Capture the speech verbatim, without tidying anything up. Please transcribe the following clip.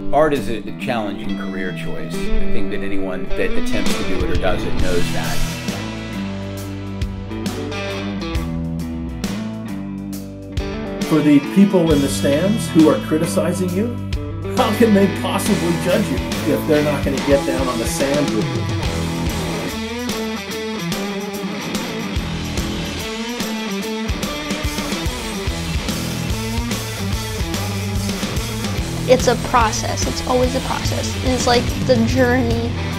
Art is a challenging career choice. I think that anyone that attempts to do it or does it knows that. For the people in the stands who are criticizing you, how can they possibly judge you if they're not going to get down on the sand with you? It's a process. It's always a process. And it's like the journey